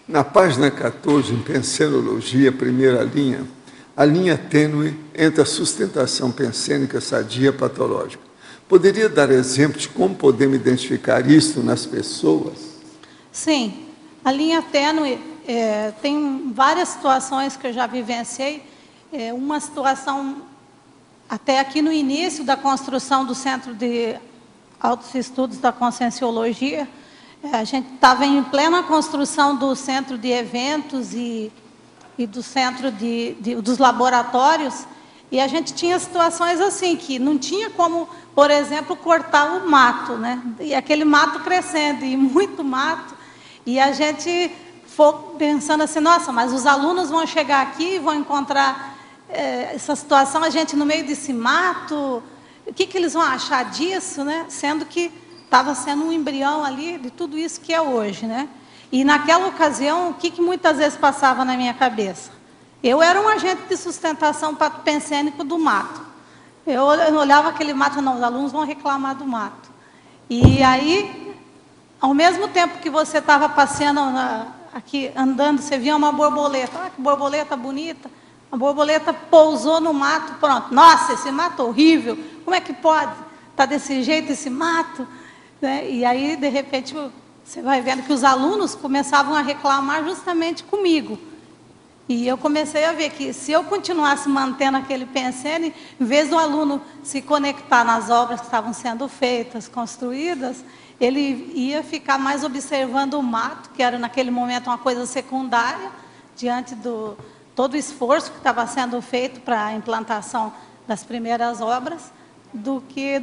Na página 14, em Pensenologia, primeira linha, a linha tênue entre a sustentação pensênica sadia e patológica. Poderia dar exemplo de como podemos identificar isso nas pessoas? Sim, a linha tênue tem várias situações que eu já vivenciei. Uma situação, até aqui no início da construção do Centro de Altos Estudos da Conscienciologia, a gente estava em plena construção do centro de eventos e do centro dos laboratórios, e a gente tinha situações assim, que não tinha como, por exemplo, cortar o mato, né? E aquele mato crescendo, e muito mato, e a gente foi pensando assim, nossa, mas os alunos vão chegar aqui e vão encontrar essa situação, a gente no meio desse mato, o que eles vão achar disso, né? Sendo que estava sendo um embrião ali de tudo isso que é hoje, né? E naquela ocasião, o que muitas vezes passava na minha cabeça? Eu era um agente de sustentação pensênico do mato. Eu olhava aquele mato, não, os alunos vão reclamar do mato. E aí, ao mesmo tempo que você estava passeando aqui, andando, você via uma borboleta. Ah, que borboleta bonita. A borboleta pousou no mato, pronto. Nossa, esse mato horrível. Como é que pode estar desse jeito esse mato? Né? E aí, de repente, você vai vendo que os alunos começavam a reclamar justamente comigo. E eu comecei a ver que se eu continuasse mantendo aquele pensene, em vez do aluno se conectar nas obras que estavam sendo feitas, construídas, ele ia ficar mais observando o mato, que era naquele momento uma coisa secundária, diante do todo o esforço que estava sendo feito para a implantação das primeiras obras, do que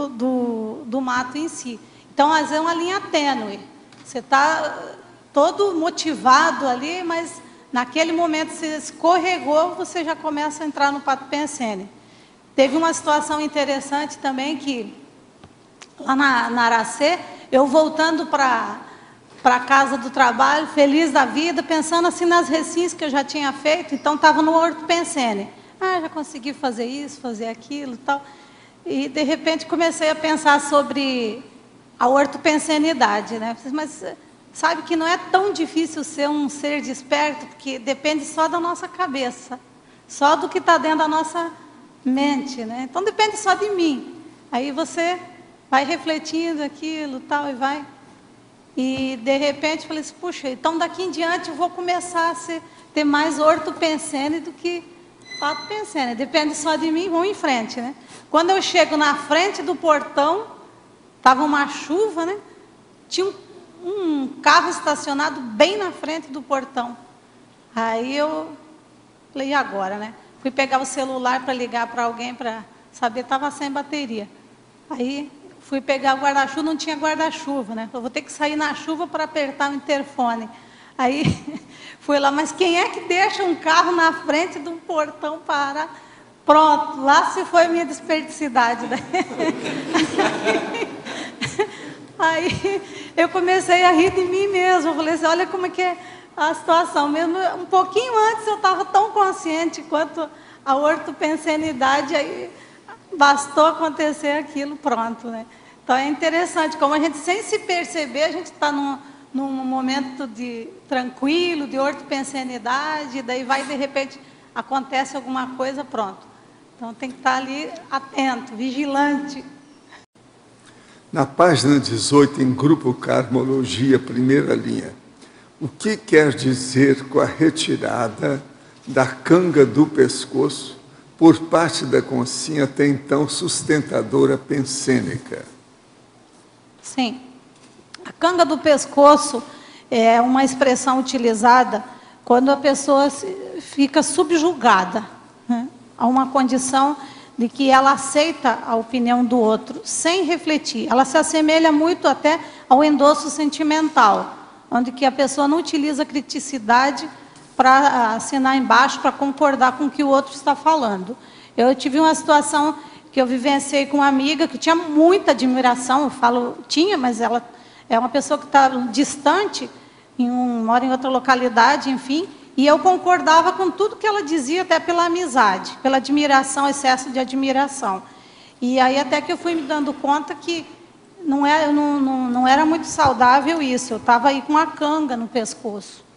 do mato em si. Então, às vezes é uma linha tênue. Você está todo motivado ali, mas naquele momento você escorregou, você já começa a entrar no pato pensene. Teve uma situação interessante também que, lá na Aracê, eu voltando para a casa do trabalho, feliz da vida, pensando assim nas recins que eu já tinha feito, então estava no orto pensene. Ah, já consegui fazer isso, fazer aquilo e tal. E, de repente, comecei a pensar sobre a ortopensenidade, né? Mas sabe que não é tão difícil ser um ser desperto, porque depende só da nossa cabeça, só do que está dentro da nossa mente, né? Então, depende só de mim. Aí você vai refletindo aquilo, tal, e vai. E, de repente, falei assim, puxa, então daqui em diante eu vou começar a ter mais ortopensene do que pato pensene. Depende só de mim, vamos em frente, né? Quando eu chego na frente do portão, estava uma chuva, né? Tinha um carro estacionado bem na frente do portão. Aí eu falei, e agora, né? Fui pegar o celular para ligar para alguém para saber, estava sem bateria. Aí fui pegar o guarda-chuva, não tinha guarda-chuva, né? Eu vou ter que sair na chuva para apertar o interfone. Aí fui lá, mas quem é que deixa um carro na frente de um portão para... Pronto, lá se foi minha desperdicidade. Né? Aí eu comecei a rir de mim mesmo. Eu falei assim, olha como é que é a situação. Mesmo um pouquinho antes eu estava tão consciente quanto a ortopensenidade, aí bastou acontecer aquilo, pronto. Né? Então é interessante, como a gente, sem se perceber, a gente está num momento tranquilo, de ortopensenidade, daí vai, de repente, acontece alguma coisa, pronto. Então, tem que estar ali atento, vigilante. Na página 18, em Grupo Karmologia, primeira linha, o que quer dizer com a retirada da canga do pescoço por parte da consciência até então sustentadora pensênica? Sim. A canga do pescoço é uma expressão utilizada quando a pessoa fica subjugada, né? A uma condição de que ela aceita a opinião do outro, sem refletir. Ela se assemelha muito até ao endosso sentimental, onde que a pessoa não utiliza criticidade para assinar embaixo, para concordar com o que o outro está falando. Eu tive uma situação que eu vivenciei com uma amiga que tinha muita admiração, eu falo tinha, mas ela é uma pessoa que está distante, mora em outra localidade, enfim, e eu concordava com tudo que ela dizia, até pela amizade, pela admiração, excesso de admiração. E aí até que eu fui me dando conta que não era muito saudável isso. Eu estava aí com uma canga no pescoço.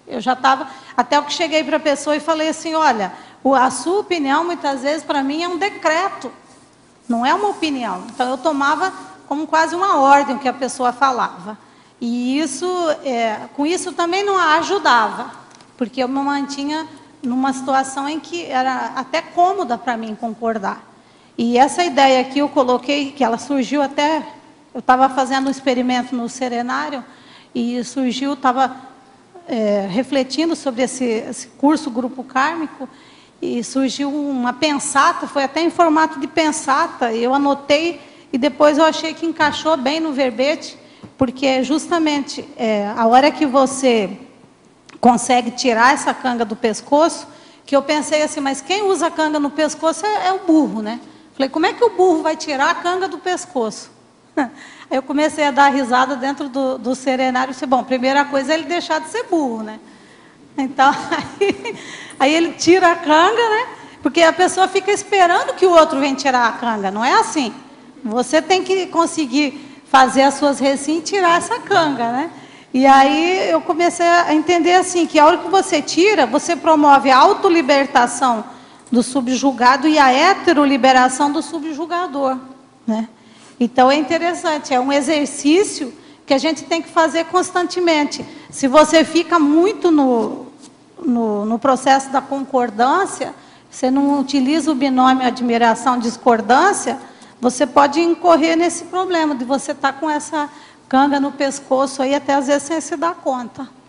Eu já estava, até o que cheguei para a pessoa e falei assim, olha, a sua opinião, muitas vezes, para mim, é um decreto, não é uma opinião. Então, eu tomava como quase uma ordem o que a pessoa falava. E isso, com isso também não a ajudava, porque eu me mantinha numa situação em que era até cômoda para mim concordar. E essa ideia aqui eu coloquei, que ela surgiu até, eu estava fazendo um experimento no Serenário, e surgiu, estava refletindo sobre esse curso Grupo Kármico, e surgiu uma pensata, foi até em formato de pensata, eu anotei, e depois eu achei que encaixou bem no verbete, porque justamente a hora que você consegue tirar essa canga do pescoço, que eu pensei assim, mas quem usa a canga no pescoço é o burro, né? Falei, como é que o burro vai tirar a canga do pescoço? Aí eu comecei a dar risada dentro do Serenário, e disse, bom, primeira coisa é ele deixar de ser burro, né? Então, aí ele tira a canga, né? Porque a pessoa fica esperando que o outro venha tirar a canga, não é assim. Você tem que conseguir fazer as suas recintas e tirar essa canga, né? E aí eu comecei a entender assim, que a hora que você tira, você promove a autolibertação do subjugado e a heteroliberação do subjugador, né? Então é interessante, é um exercício que a gente tem que fazer constantemente. Se você fica muito no processo da concordância, você não utiliza o binômio admiração-discordância, você pode incorrer nesse problema de você estar com essa canga no pescoço aí até às vezes sem se dar conta.